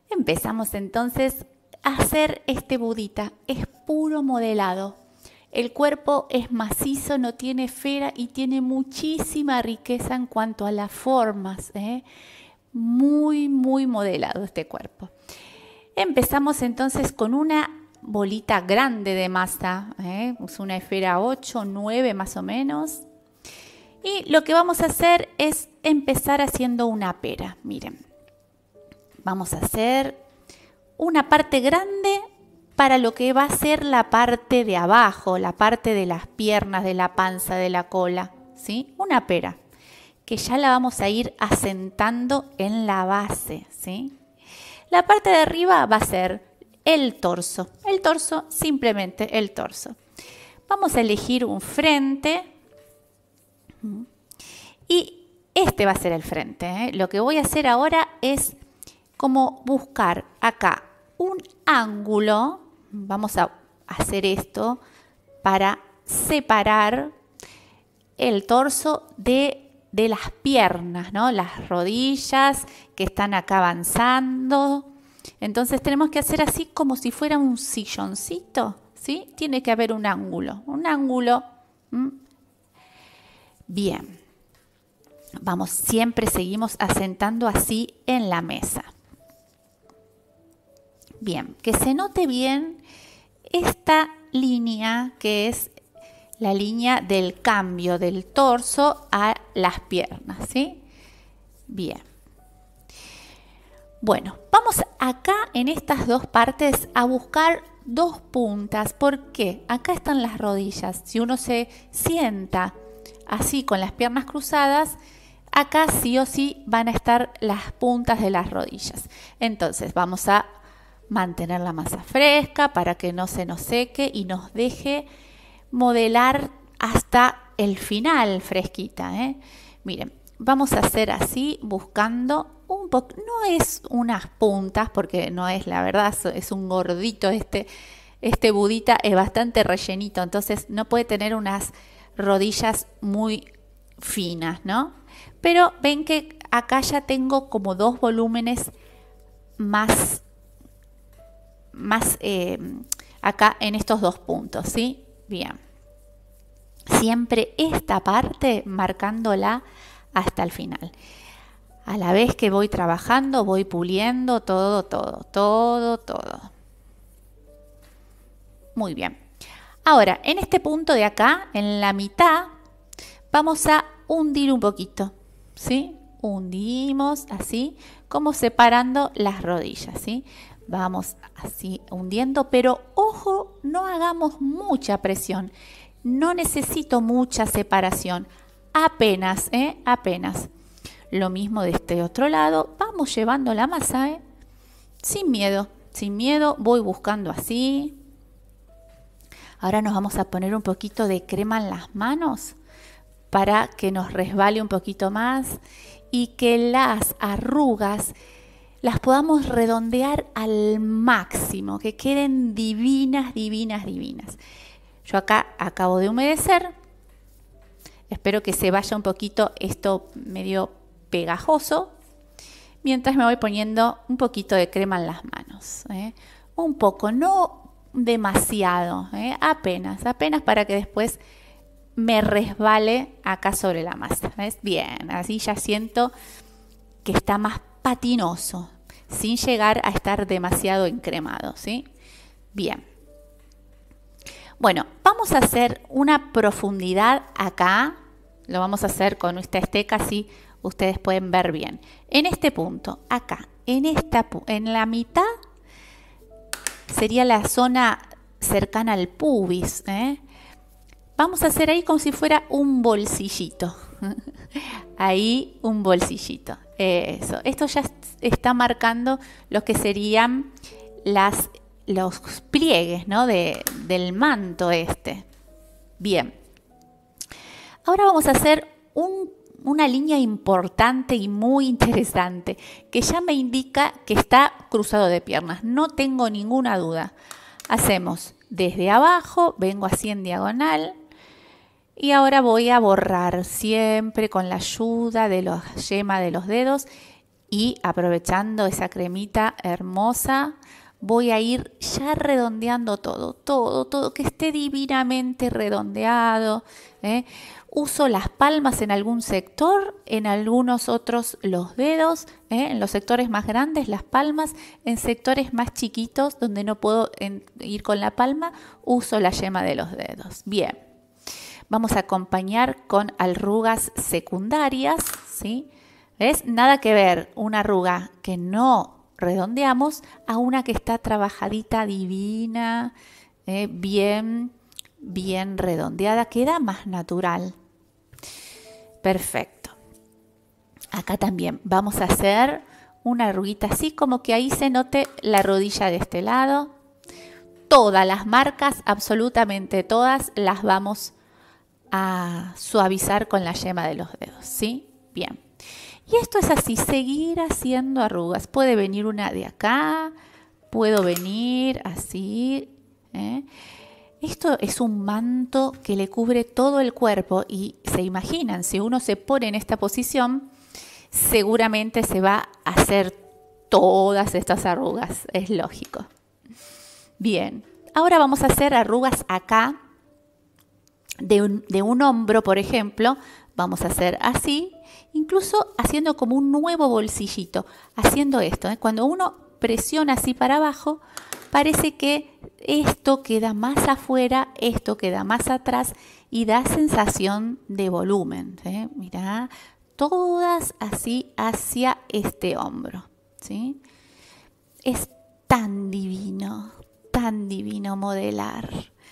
Empezamos entonces a hacer este budita. Es puro modelado. El cuerpo es macizo, no tiene esfera y tiene muchísima riqueza en cuanto a las formas. Muy, muy modelado este cuerpo. Empezamos entonces con una bolita grande de masa. Es una esfera 8, 9 más o menos. Y lo que vamos a hacer es empezar haciendo una pera. Miren, vamos a hacer una parte grande para lo que va a ser la parte de abajo, la parte de las piernas, de la panza, de la cola, ¿sí? Una pera, que ya la vamos a ir asentando en la base, ¿sí? La parte de arriba va a ser el torso, simplemente el torso. Vamos a elegir un frente y este va a ser el frente. Lo que voy a hacer ahora es como buscar acá un ángulo. Vamos a hacer esto para separar el torso de las piernas, ¿no? Las rodillas que están acá avanzando. Entonces tenemos que hacer así como si fuera un silloncito, ¿sí? Tiene que haber un ángulo, Bien. Siempre seguimos asentando así en la mesa. Bien, que se note bien esta línea que es la línea del cambio del torso a las piernas, ¿sí? Bien. Bueno, vamos acá en estas dos partes a buscar dos puntas. ¿Por qué? Acá están las rodillas. Si uno se sienta así con las piernas cruzadas, acá sí o sí van a estar las puntas de las rodillas. Entonces vamos a mantener la masa fresca para que no se nos seque y nos deje modelar hasta el final fresquita. Miren, vamos a hacer así buscando un poco, no es unas puntas porque no es, la verdad, es un gordito este budita, es bastante rellenito, entonces no puede tener unas rodillas muy finas, ¿no? Pero ven que acá ya tengo como dos volúmenes más acá en estos dos puntos, ¿sí? Bien. Siempre esta parte marcándola hasta el final. A la vez que voy trabajando, voy puliendo todo. Muy bien. Ahora, en este punto de acá, en la mitad, vamos a hundir un poquito, ¿sí? Hundimos así, como separando las rodillas, ¿sí? Vamos así hundiendo, pero ojo, no hagamos mucha presión. No necesito mucha separación. Apenas, apenas. Lo mismo de este otro lado. Vamos llevando la masa, sin miedo. Sin miedo, voy buscando así. Ahora nos vamos a poner un poquito de crema en las manos para que nos resbale un poquito más y que las arrugas las podamos redondear al máximo, que queden divinas. Yo acá acabo de humedecer. Espero que se vaya un poquito esto medio pegajoso. Mientras me voy poniendo un poquito de crema en las manos. Un poco, no demasiado, apenas para que después me resbale acá sobre la masa. ¿Ves? Bien, así ya siento que está más patinoso, sin llegar a estar demasiado encremado, ¿sí? Bien. Bueno, vamos a hacer una profundidad acá. Lo vamos a hacer con esta esteca, así ustedes pueden ver bien. En este punto, acá, en la mitad, sería la zona cercana al pubis. Vamos a hacer ahí como si fuera un bolsillito. Ahí un bolsillito. Eso. Esto ya está marcando lo que serían los pliegues, ¿no? del manto este. Bien. Ahora vamos a hacer una línea importante y muy interesante que ya me indica que está cruzado de piernas. No tengo ninguna duda. Hacemos desde abajo, vengo así en diagonal. Y ahora voy a borrar siempre con la ayuda de la yema de los dedos Y aprovechando esa cremita hermosa, voy a ir ya redondeando todo, que esté divinamente redondeado. Uso las palmas en algún sector, en algunos otros los dedos, en los sectores más grandes las palmas, en sectores más chiquitos donde no puedo ir con la palma, uso la yema de los dedos. Bien, vamos a acompañar con arrugas secundarias, ¿sí? ¿Ves? Nada que ver una arruga que no redondeamos a una que está trabajadita, divina, bien redondeada, queda más natural. Perfecto. Acá también vamos a hacer una arruguita así, como que ahí se note la rodilla de este lado. Todas las marcas, absolutamente todas, las vamos a suavizar con la yema de los dedos, ¿sí? Bien. Y esto es así, seguir haciendo arrugas. Puede venir una de acá, puedo venir así. Esto es un manto que le cubre todo el cuerpo y se imaginan, si uno se pone en esta posición, seguramente se va a hacer todas estas arrugas, es lógico. Bien, ahora vamos a hacer arrugas acá, de un hombro, por ejemplo, vamos a hacer así, incluso haciendo como un nuevo bolsillito, haciendo esto. Cuando uno presiona así para abajo, parece que esto queda más afuera, esto queda más atrás y da sensación de volumen. Mirá, todas así hacia este hombro, ¿sí? Es tan divino modelar.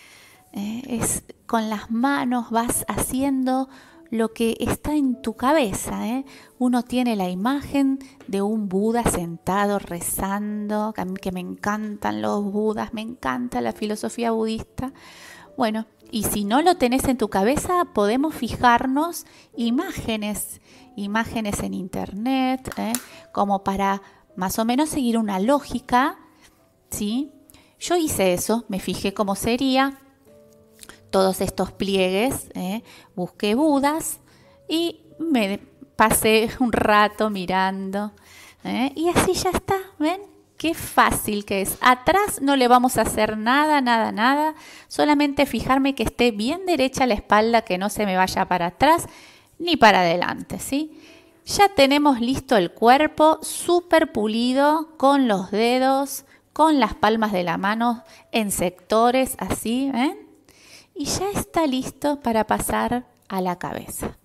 Es con las manos vas haciendo lo que está en tu cabeza. Uno tiene la imagen de un Buda sentado rezando, que me encantan los Budas, me encanta la filosofía budista. Bueno, y si no lo tenés en tu cabeza, podemos fijarnos imágenes en internet, como para más o menos seguir una lógica, ¿sí? Yo hice eso, me fijé cómo sería todos estos pliegues, busqué Budas y me pasé un rato mirando, y así ya está, ¿ven? Qué fácil que es. Atrás no le vamos a hacer nada, solamente fijarme que esté bien derecha la espalda, que no se me vaya para atrás ni para adelante, ¿sí? Ya tenemos listo el cuerpo, súper pulido, con los dedos, con las palmas de la mano en sectores así, ¿ven? Y ya está listo para pasar a la cabeza.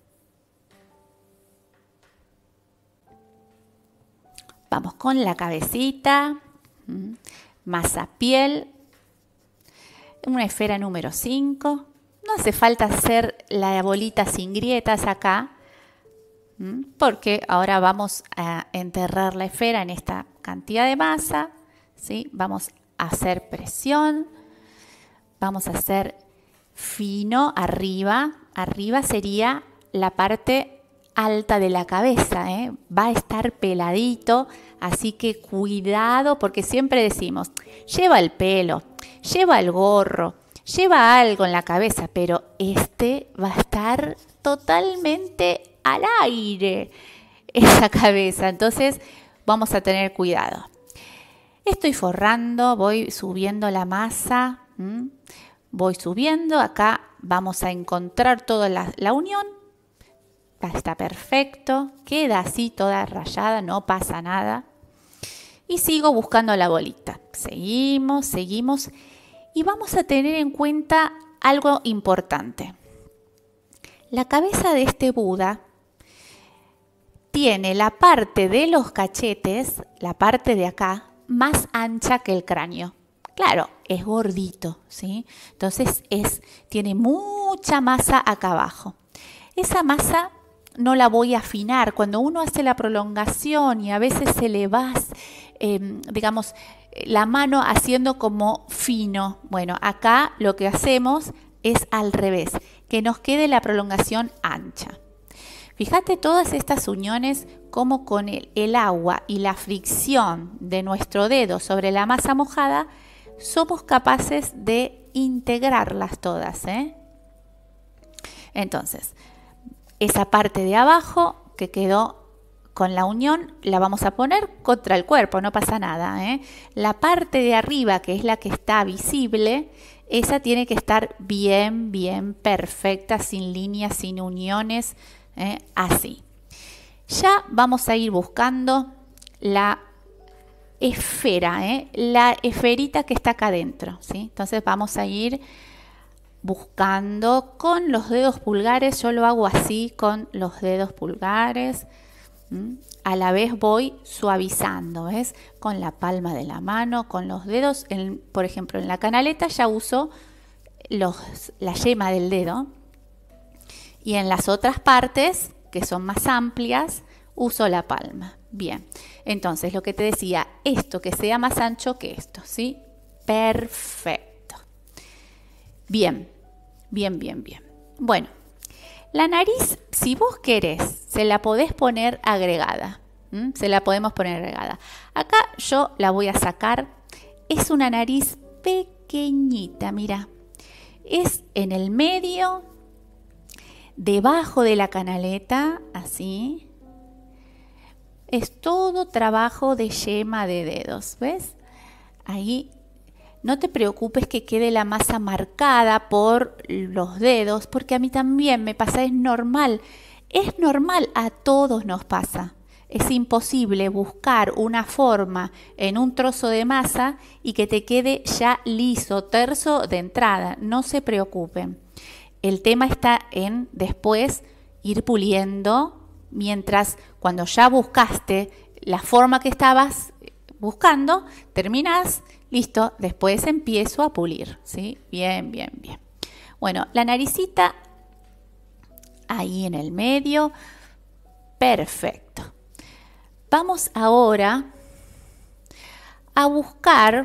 Vamos con la cabecita, masa piel, una esfera número 5. No hace falta hacer la bolita sin grietas acá, porque ahora vamos a enterrar la esfera en esta cantidad de masa, ¿sí? Vamos a hacer presión, vamos a hacer fino arriba. Arriba sería la parte alta de la cabeza, va a estar peladito, así que cuidado, porque siempre decimos, lleva el pelo, lleva el gorro, lleva algo en la cabeza, pero este va a estar totalmente al aire, esa cabeza, entonces vamos a tener cuidado. Estoy forrando, voy subiendo la masa, voy subiendo, acá vamos a encontrar toda la unión. Está perfecto, queda así toda rayada, no pasa nada. Y sigo buscando la bolita. Seguimos y vamos a tener en cuenta algo importante. La cabeza de este Buda tiene la parte de los cachetes, la parte de acá, más ancha que el cráneo. Claro, es gordito, ¿sí? Entonces tiene mucha masa acá abajo. Esa masa no la voy a afinar. Cuando uno hace la prolongación y a veces se le va, digamos, la mano haciendo como fino. Bueno, acá lo que hacemos es al revés, que nos quede la prolongación ancha. Fíjate todas estas uniones, como con el agua y la fricción de nuestro dedo sobre la masa mojada, somos capaces de integrarlas todas, Entonces, esa parte de abajo que quedó con la unión la vamos a poner contra el cuerpo, no pasa nada, ¿eh? La parte de arriba, que es la que está visible, esa tiene que estar bien, bien perfecta, sin líneas, sin uniones, así. Ya vamos a ir buscando la esfera, la esferita que está acá adentro, ¿sí? Entonces vamos a ir buscando con los dedos pulgares. Yo lo hago así con los dedos pulgares. A la vez voy suavizando, ¿ves? Con la palma de la mano, con los dedos. Por ejemplo, en la canaleta ya uso la yema del dedo. Y en las otras partes, que son más amplias, uso la palma. Bien, entonces lo que te decía, esto que sea más ancho que esto, ¿sí? Perfecto. Bien, bien, bien, bien. Bueno, la nariz, si vos querés, se la podés poner agregada. Se la podemos poner agregada. Acá yo la voy a sacar. Es una nariz pequeñita, mira. Es en el medio, debajo de la canaleta, así. Es todo trabajo de yema de dedos, ¿ves? Ahí no te preocupes que quede la masa marcada por los dedos, porque a mí también me pasa, es normal, a todos nos pasa. Es imposible buscar una forma en un trozo de masa y que te quede ya liso, terso de entrada, no se preocupen. El tema está en después ir puliendo. Mientras cuando ya buscaste la forma que estabas buscando, terminás, listo, después empiezo a pulir, ¿sí? Bien, bien, bien. Bueno, la naricita ahí en el medio, perfecto. Vamos ahora a buscar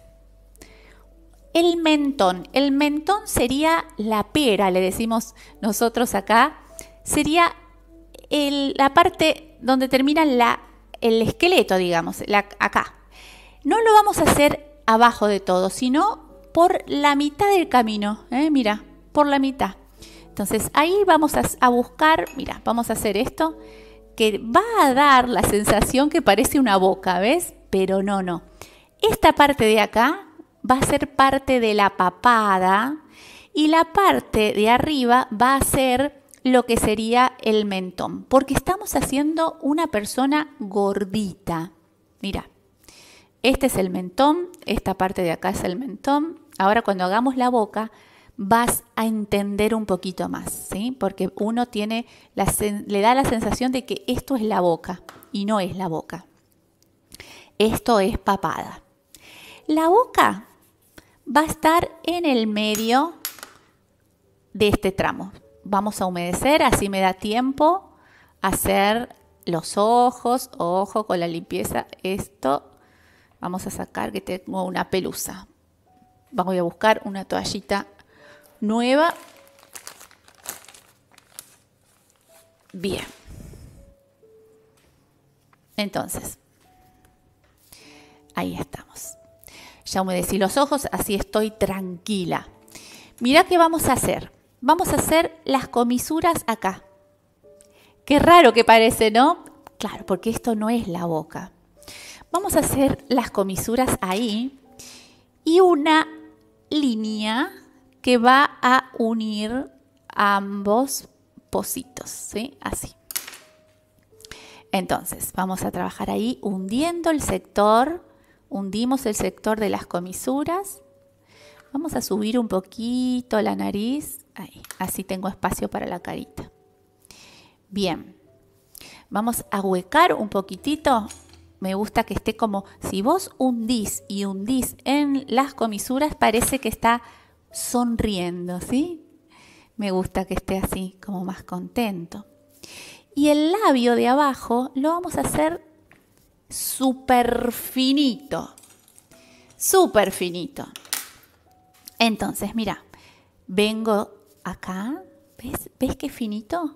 el mentón. El mentón sería la pera, le decimos nosotros acá, sería la parte donde termina el esqueleto, digamos, acá. No lo vamos a hacer abajo de todo, sino por la mitad del camino, mira, por la mitad. Entonces ahí vamos a buscar, mira, vamos a hacer esto, que va a dar la sensación que parece una boca, ¿ves? Pero no, no. Esta parte de acá va a ser parte de la papada y la parte de arriba va a ser lo que sería el mentón, porque estamos haciendo una persona gordita. Mira, este es el mentón, esta parte de acá es el mentón. Ahora cuando hagamos la boca vas a entender un poquito más, ¿sí? Porque uno le da la sensación de que esto es la boca y no es la boca. Esto es papada. La boca va a estar en el medio de este tramo. Vamos a humedecer, así me da tiempo a hacer los ojos. Ojo con la limpieza. Esto vamos a sacar que tengo una pelusa. Voy a buscar una toallita nueva. Bien. Entonces, ahí estamos. Ya humedecí los ojos, así estoy tranquila. Mirá qué vamos a hacer. Vamos a hacer las comisuras acá. Qué raro que parece, ¿no? Claro, porque esto no es la boca. Vamos a hacer las comisuras ahí y una línea que va a unir ambos pocitos, ¿sí? Así. Entonces, vamos a trabajar ahí hundiendo el sector, hundimos el sector de las comisuras. Vamos a subir un poquito la nariz, ahí, así tengo espacio para la carita. Bien, vamos a huecar un poquitito. Me gusta que esté como, si vos hundís y hundís en las comisuras, parece que está sonriendo, ¿sí? Me gusta que esté así, como más contento. Y el labio de abajo lo vamos a hacer súper finito, súper finito. Entonces, mira, vengo acá, ¿ves qué finito?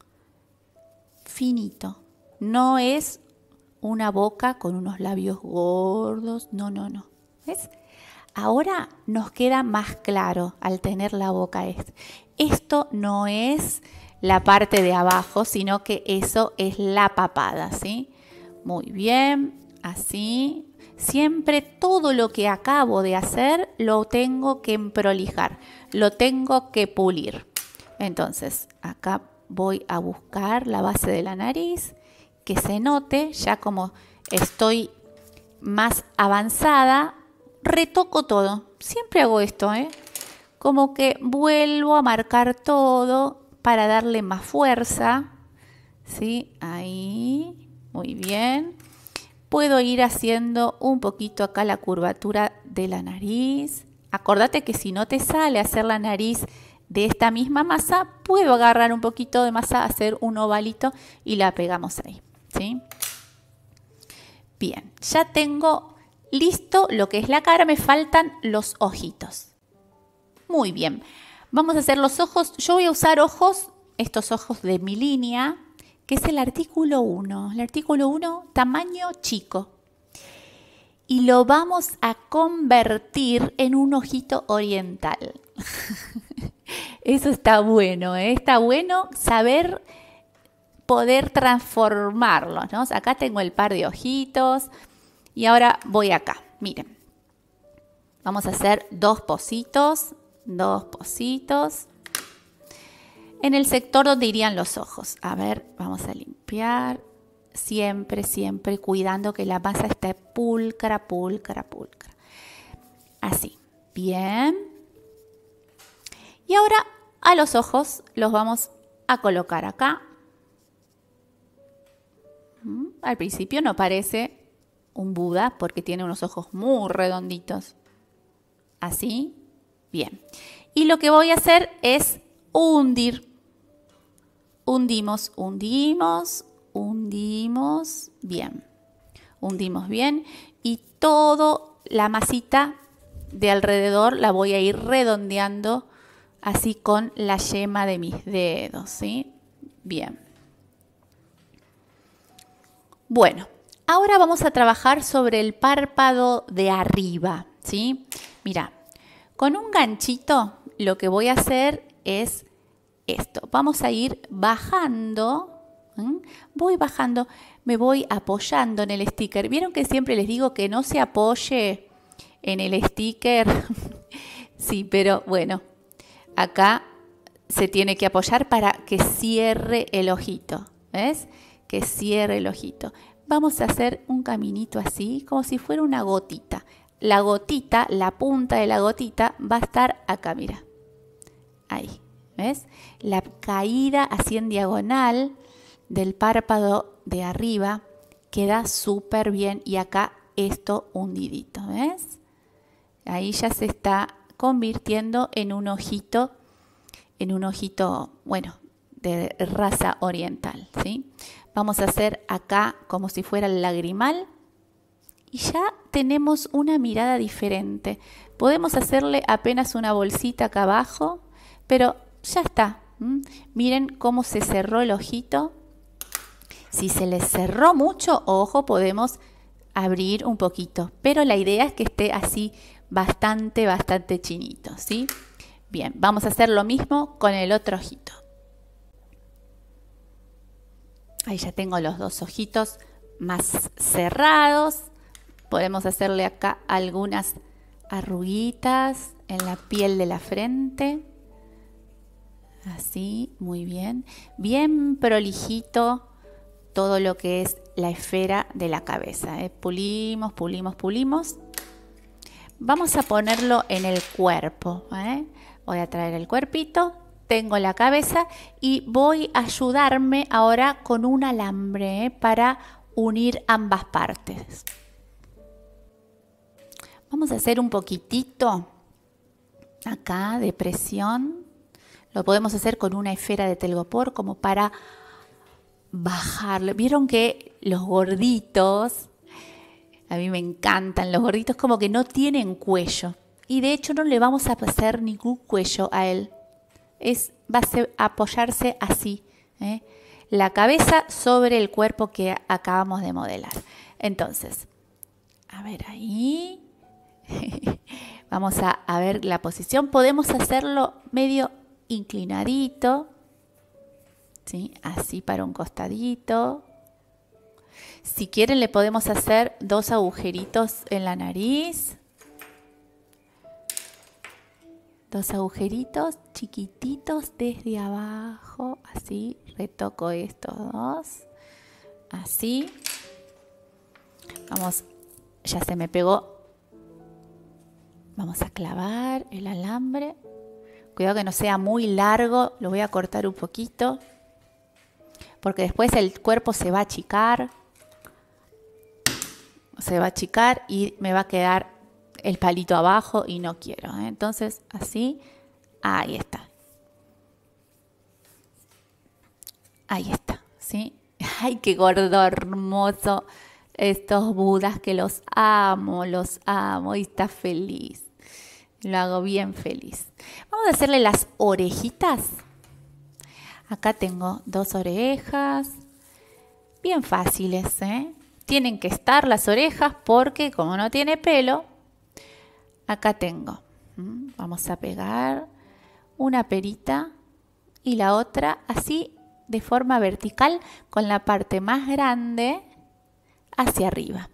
Finito. No es una boca con unos labios gordos, no, no, no. ¿Ves? Ahora nos queda más claro al tener la boca. Esto no es la parte de abajo, sino que eso es la papada, ¿sí? Muy bien, así. Siempre todo lo que acabo de hacer lo tengo que prolijar, lo tengo que pulir. Entonces, acá voy a buscar la base de la nariz, que se note, ya como estoy más avanzada, retoco todo. Siempre hago esto, como que vuelvo a marcar todo para darle más fuerza, ¿sí? Ahí, muy bien. Puedo ir haciendo un poquito acá la curvatura de la nariz. Acordate que si no te sale hacer la nariz de esta misma masa, puedo agarrar un poquito de masa, hacer un ovalito y la pegamos ahí, ¿sí? Bien, ya tengo listo lo que es la cara, me faltan los ojitos. Muy bien, vamos a hacer los ojos. Yo voy a usar ojos, estos ojos de mi línea, que es el artículo 1. El artículo 1, tamaño chico. Y lo vamos a convertir en un ojito oriental. Eso está bueno, está bueno saber poder transformarlo, ¿no? O sea, acá tengo el par de ojitos y ahora voy acá. Miren, vamos a hacer dos pocitos. En el sector donde irían los ojos. A ver, vamos a limpiar. Siempre, siempre cuidando que la masa esté pulcra. Así. Bien. Y ahora a los ojos los vamos a colocar acá. Al principio no parece un Buda porque tiene unos ojos muy redonditos. Así. Bien. Y lo que voy a hacer es hundir. Hundimos. Bien. Hundimos bien. Y toda la masita de alrededor la voy a ir redondeando así con la yema de mis dedos, ¿sí? Bien. Bueno, ahora vamos a trabajar sobre el párpado de arriba, ¿sí? Mira, con un ganchito lo que voy a hacer es esto. Vamos a ir bajando, voy bajando, me voy apoyando en el sticker. ¿Vieron que siempre les digo que no se apoye en el sticker? Sí, pero bueno, acá se tiene que apoyar para que cierre el ojito, ¿ves? Que cierre el ojito. Vamos a hacer un caminito así, como si fuera una gotita. La gotita, la punta de la gotita va a estar acá, mira. Ahí, ¿ves? La caída así en diagonal del párpado de arriba queda súper bien y acá esto hundidito, ¿ves? Ahí ya se está convirtiendo en un ojito, bueno, de raza oriental, ¿sí? Vamos a hacer acá como si fuera el lagrimal y ya tenemos una mirada diferente. Podemos hacerle apenas una bolsita acá abajo, pero ya está. Miren cómo se cerró el ojito. Si se le cerró mucho, ojo, podemos abrir un poquito, pero la idea es que esté así bastante chinito, ¿sí? Bien, vamos a hacer lo mismo con el otro ojito. Ahí ya tengo los dos ojitos más cerrados. Podemos hacerle acá algunas arruguitas en la piel de la frente. Así, muy bien. Bien prolijito todo lo que es la esfera de la cabeza. Pulimos. Vamos a ponerlo en el cuerpo. Voy a traer el cuerpito. Tengo la cabeza y voy a ayudarme ahora con un alambre para unir ambas partes. Vamos a hacer un poquitito acá de presión. Lo podemos hacer con una esfera de telgopor como para bajarlo. Vieron que los gorditos, a mí me encantan los gorditos, como que no tienen cuello. Y de hecho no le vamos a hacer ningún cuello a él. Va a apoyarse así, la cabeza sobre el cuerpo que acabamos de modelar. Entonces, a ver ahí, vamos a ver la posición. Podemos hacerlo medio inclinadito, ¿sí? Así para un costadito. Si quieren le podemos hacer 2 agujeritos en la nariz. 2 agujeritos chiquititos desde abajo. Así, retoco estos 2. Así. Vamos, ya se me pegó. Vamos a clavar el alambre. Cuidado que no sea muy largo, lo voy a cortar un poquito. Porque después el cuerpo se va a achicar. Se va a achicar y me va a quedar el palito abajo y no quiero, ¿eh? Entonces, así, ahí está. Ahí está, ¿sí? ¡Ay, qué gordo hermoso! Estos budas que los amo y está feliz. Lo hago bien feliz. Vamos a hacerle las orejitas. Acá tengo 2 orejas. Bien fáciles, ¿eh? Tienen que estar las orejas porque como no tiene pelo, acá tengo. Vamos a pegar una perita y la otra así de forma vertical con la parte más grande hacia arriba.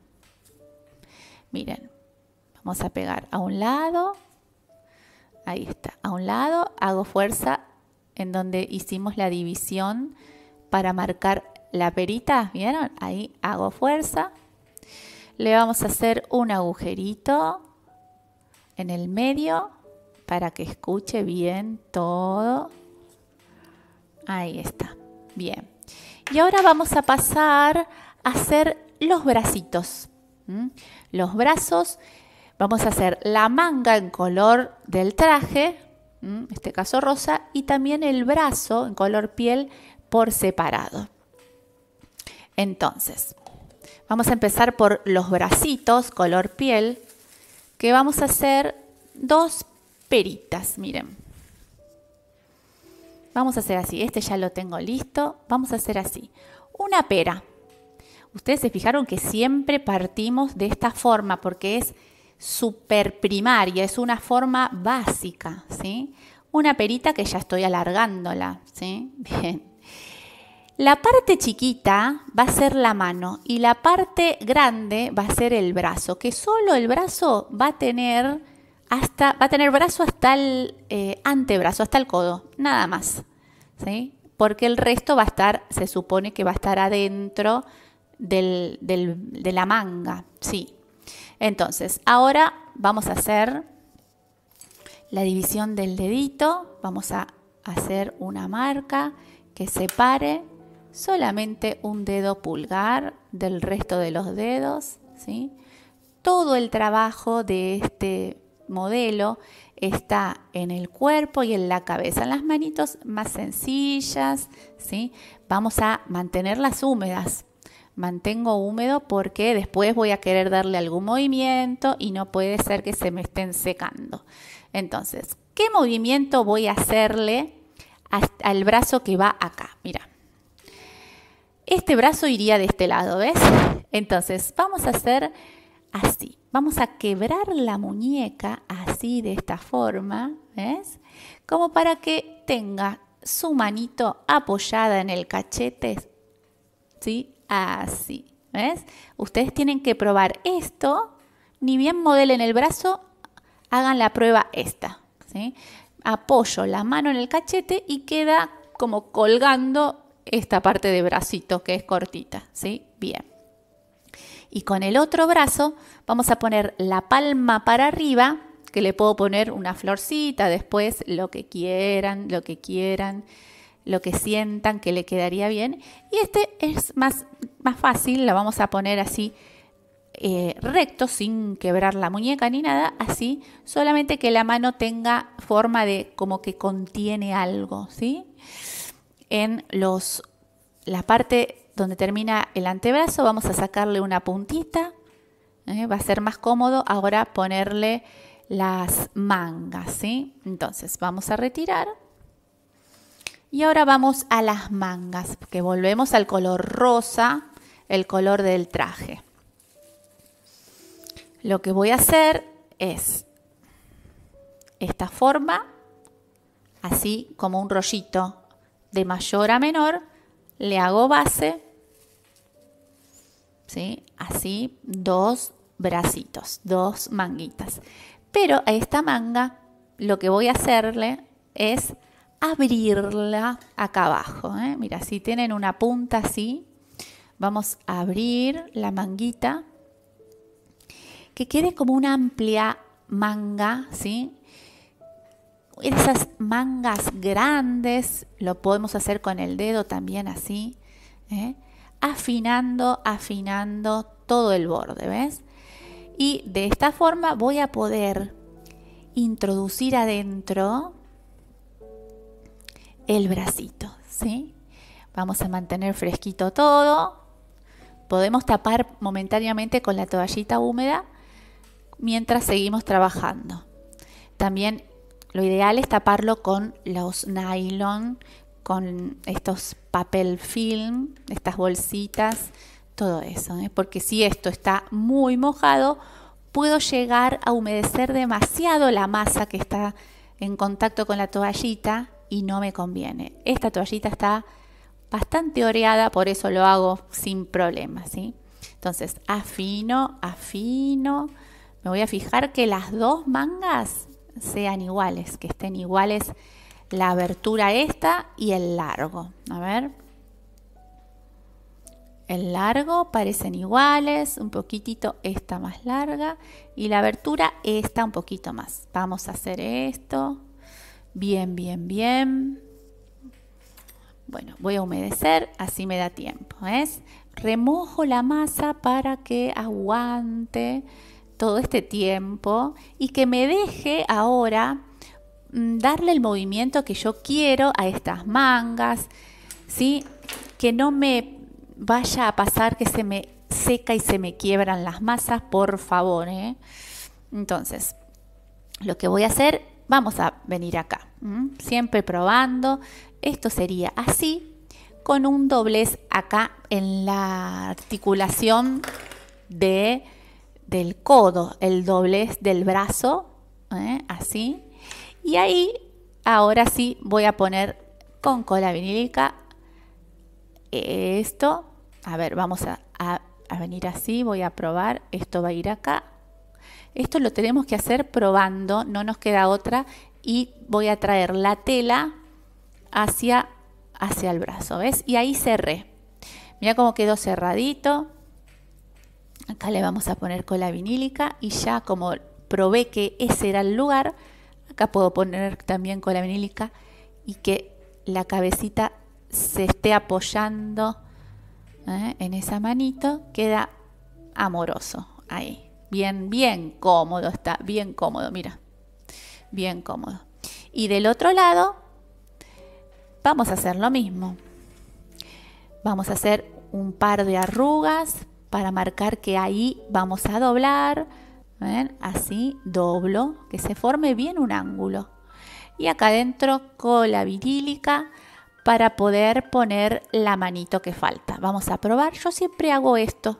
Miren, vamos a pegar a un lado. Ahí está, a un lado hago fuerza en donde hicimos la división para marcar la perita, ¿vieron? Ahí hago fuerza. Le vamos a hacer un agujerito en el medio para que escuche bien todo. Ahí está, bien. Y ahora vamos a pasar a hacer los bracitos. Los brazos, vamos a hacer la manga en color del traje, en este caso rosa, y también el brazo en color piel por separado. Entonces, vamos a empezar por los bracitos color piel, que vamos a hacer 2 peritas, miren. Vamos a hacer así, este ya lo tengo listo. Vamos a hacer así, una pera. Ustedes se fijaron que siempre partimos de esta forma porque es súper primaria, es una forma básica, ¿sí? Una perita que ya estoy alargándola, ¿sí? Bien. La parte chiquita va a ser la mano y la parte grande va a ser el brazo, que solo el brazo va a tener brazo hasta el antebrazo, hasta el codo, nada más, ¿sí? Porque el resto va a estar, se supone que va a estar adentro de la manga, sí. Entonces, ahora vamos a hacer la división del dedito, vamos a hacer una marca que separe solamente un dedo pulgar del resto de los dedos, ¿sí? Todo el trabajo de este modelo está en el cuerpo y en la cabeza. En las manitos más sencillas, ¿sí? Vamos a mantenerlas húmedas. Mantengo húmedo porque después voy a querer darle algún movimiento y no puede ser que se me estén secando. Entonces, ¿qué movimiento voy a hacerle al brazo que va acá? Mira. Este brazo iría de este lado, ¿ves? Entonces, vamos a hacer así. Vamos a quebrar la muñeca así, de esta forma, ¿ves? Como para que tenga su manito apoyada en el cachete, ¿sí? Así, ¿ves? Ustedes tienen que probar esto. Ni bien modelen el brazo, hagan la prueba esta, ¿sí? Apoyo la mano en el cachete y queda como colgando esta parte de bracito que es cortita, ¿sí? Bien. Y con el otro brazo vamos a poner la palma para arriba, que le puedo poner una florcita, después lo que quieran, lo que sientan que le quedaría bien. Y este es más fácil, la vamos a poner así recto, sin quebrar la muñeca ni nada, así, solamente que la mano tenga forma de como que contiene algo, ¿sí? En la parte donde termina el antebrazo vamos a sacarle una puntita, va a ser más cómodo ahora ponerle las mangas, ¿sí? Entonces vamos a retirar y ahora vamos a las mangas, que volvemos al color rosa, el color del traje. Lo que voy a hacer es esta forma, así como un rollito, de mayor a menor, le hago base, ¿sí? Así, 2 bracitos, 2 manguitas. Pero a esta manga lo que voy a hacerle es abrirla acá abajo, ¿eh? Mira, si tienen una punta así, vamos a abrir la manguita, que quede como una amplia manga, ¿sí? Esas mangas grandes, lo podemos hacer con el dedo también así, ¿eh? Afinando todo el borde, ¿ves? Y de esta forma voy a poder introducir adentro el bracito, ¿sí? Vamos a mantener fresquito todo. Podemos tapar momentáneamente con la toallita húmeda mientras seguimos trabajando. También lo ideal es taparlo con los nylon, con estos papel film, estas bolsitas, todo eso, ¿eh? Porque si esto está muy mojado, puedo llegar a humedecer demasiado la masa que está en contacto con la toallita y no me conviene. Esta toallita está bastante oreada, por eso lo hago sin problema, ¿sí? Entonces afino, me voy a fijar que las 2 mangas sean iguales, que estén iguales la abertura esta y el largo. A ver, el largo parecen iguales, un poquitito esta más larga y la abertura esta un poquito más. Vamos a hacer esto, bien. Bueno, voy a humedecer, así me da tiempo, ¿ves? Remojo la masa para que aguante todo este tiempo y que me deje ahora darle el movimiento que yo quiero a estas mangas, ¿sí? Que no me vaya a pasar que se me seca y se me quiebran las masas, por favor, ¿eh? Entonces, lo que voy a hacer, vamos a venir acá, siempre probando. Esto sería así, con un doblez acá en la articulación del codo, el doblez del brazo, así. Y ahí, ahora sí, voy a poner con cola vinílica esto. A ver, vamos a venir así, voy a probar. Esto va a ir acá. Esto lo tenemos que hacer probando, no nos queda otra. Y voy a traer la tela hacia el brazo, ¿ves? Y ahí cerré. Mira cómo quedó cerradito. Acá le vamos a poner cola vinílica y ya como probé que ese era el lugar, acá puedo poner también cola vinílica y que la cabecita se esté apoyando en esa manito, queda amoroso ahí. Bien cómodo está, bien cómodo, mira, bien cómodo. Y del otro lado vamos a hacer lo mismo. Vamos a hacer un par de arrugas para marcar que ahí vamos a doblar. ¿Ven? Así doblo, que se forme bien un ángulo. Y acá adentro cola vinílica para poder poner la manito que falta. Vamos a probar. Yo siempre hago esto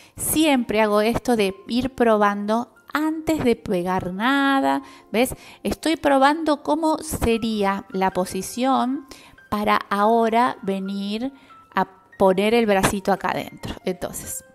de ir probando antes de pegar nada. ¿Ves? Estoy probando cómo sería la posición para ahora venir a poner el bracito acá adentro. Entonces,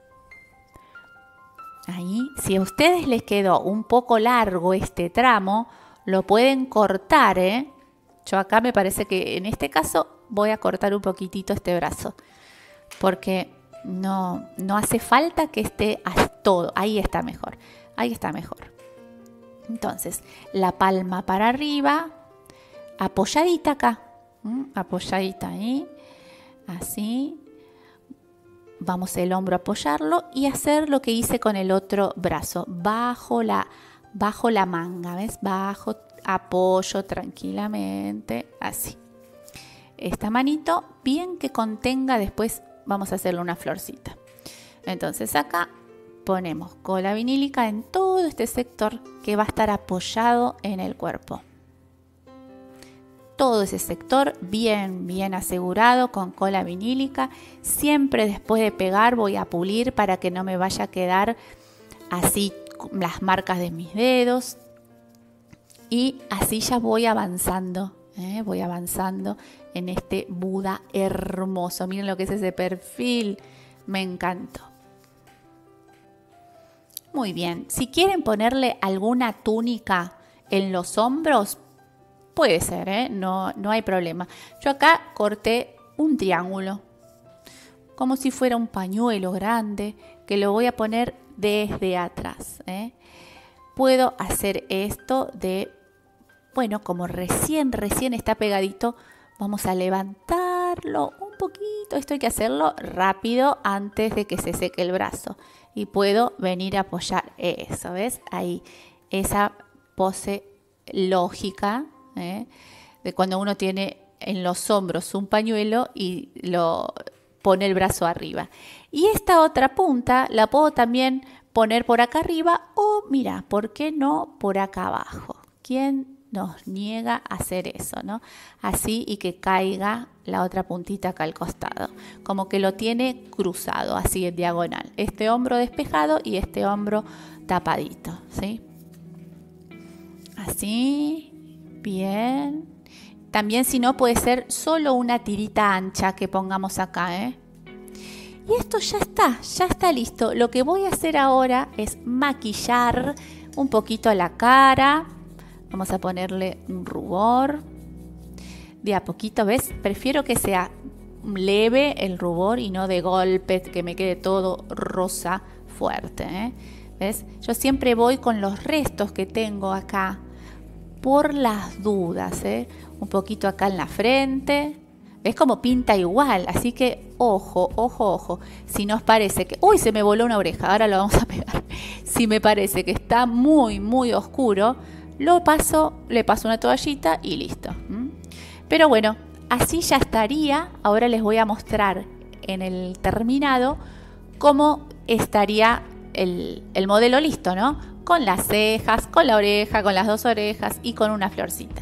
ahí, si a ustedes les quedó un poco largo este tramo, lo pueden cortar, ¿eh? Yo acá me parece que en este caso voy a cortar un poquitito este brazo, porque no hace falta que esté todo. Ahí está mejor, ahí está mejor. Entonces, la palma para arriba, apoyadita acá, apoyadita ahí, así. Vamos el hombro a apoyarlo y hacer lo que hice con el otro brazo. Bajo la manga, ¿ves? Bajo, apoyo tranquilamente, así. Esta manito, bien que contenga, después vamos a hacerle una florcita. Entonces acá ponemos cola vinílica en todo este sector que va a estar apoyado en el cuerpo. Todo ese sector bien asegurado con cola vinílica. Siempre después de pegar voy a pulir para que no me vaya a quedar así las marcas de mis dedos. Y así ya voy avanzando Voy avanzando en este Buda hermoso. Miren lo que es ese perfil. Me encantó. Muy bien. Si quieren ponerle alguna túnica en los hombros, puede ser, no hay problema. Yo acá corté un triángulo, como si fuera un pañuelo grande, que lo voy a poner desde atrás. Puedo hacer esto de, bueno, como recién está pegadito, vamos a levantarlo un poquito. Esto hay que hacerlo rápido antes de que se seque el brazo. Y puedo venir a apoyar eso, ¿ves? Ahí, esa pose lógica, de cuando uno tiene en los hombros un pañuelo y lo pone el brazo arriba. Y esta otra punta la puedo también poner por acá arriba o, mira, ¿por qué no por acá abajo? ¿Quién nos niega a hacer eso, no? Así, y que caiga la otra puntita acá al costado, como que lo tiene cruzado, así en diagonal. Este hombro despejado y este hombro tapadito, ¿sí? Así, bien. También, si no, puede ser solo una tirita ancha que pongamos acá, Y esto ya está listo. Lo que voy a hacer ahora es maquillar un poquito la cara. Vamos a ponerle un rubor. De a poquito, ¿ves? Prefiero que sea leve el rubor y no de golpe, que me quede todo rosa fuerte, ¿Ves? Yo siempre voy con los restos que tengo acá, por las dudas, Un poquito acá en la frente. Es como pinta igual, así que ojo, ojo, ojo. Si nos parece que... ¡Uy! Se me voló una oreja, ahora lo vamos a pegar. Si me parece que está muy, muy oscuro, le paso una toallita y listo. Pero bueno, así ya estaría. Ahora les voy a mostrar en el terminado cómo estaría el modelo listo, ¿no? Con las cejas, con la oreja, con las dos orejas y con una florcita.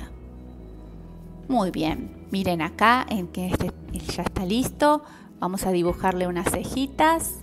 Muy bien. Miren acá en que este ya está listo. Vamos a dibujarle unas cejitas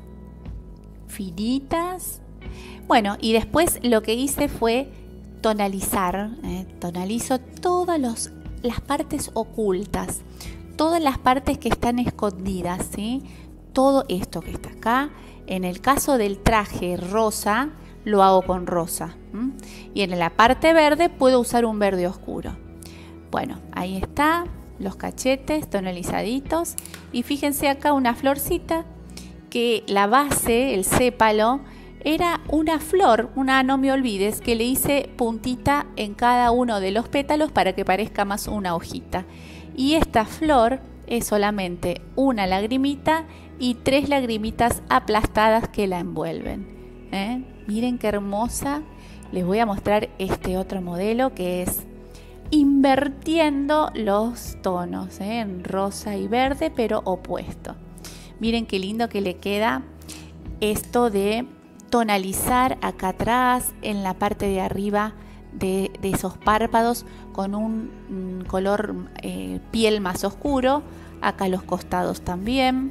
finitas. Bueno, y después lo que hice fue tonalizar. Tonalizo todas las partes ocultas, todas las partes que están escondidas, ¿sí? Todo esto que está acá. En el caso del traje rosa, lo hago con rosa. Y en la parte verde puedo usar un verde oscuro. Bueno, ahí está. Los cachetes tonalizaditos y fíjense acá una florcita que la base, el sépalo, era una flor, una no me olvides, que le hice puntita en cada uno de los pétalos para que parezca más una hojita. Y esta flor es solamente una lagrimita y 3 lagrimitas aplastadas que la envuelven. Miren qué hermosa. Les voy a mostrar este otro modelo que es invirtiendo los tonos, en rosa y verde, pero opuesto. Miren qué lindo que le queda esto de tonalizar acá atrás, en la parte de arriba de esos párpados, con un color piel más oscuro, acá a los costados también.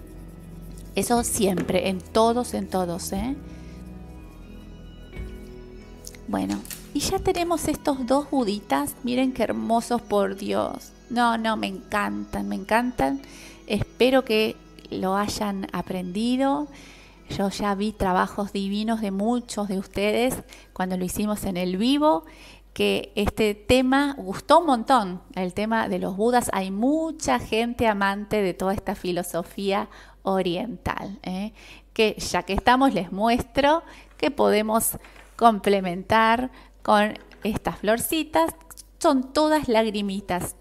Eso siempre, en todos, Bueno, y ya tenemos estos dos buditas. Miren qué hermosos, por Dios. No, me encantan. Espero que lo hayan aprendido. Yo ya vi trabajos divinos de muchos de ustedes cuando lo hicimos en el vivo, que este tema gustó un montón, el tema de los Budas. Hay mucha gente amante de toda esta filosofía oriental, que ya que estamos les muestro que podemos complementar con estas florcitas. Son todas lagrimitas,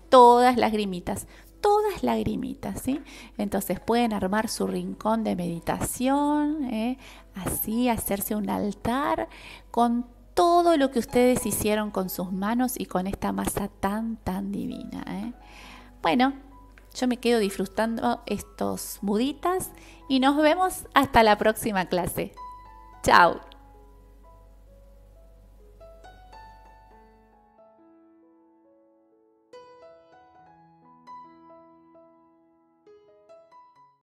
¿sí? Entonces pueden armar su rincón de meditación, así hacerse un altar con todo lo que ustedes hicieron con sus manos y con esta masa tan divina. Bueno, yo me quedo disfrutando estos buditas y nos vemos hasta la próxima clase. Chao.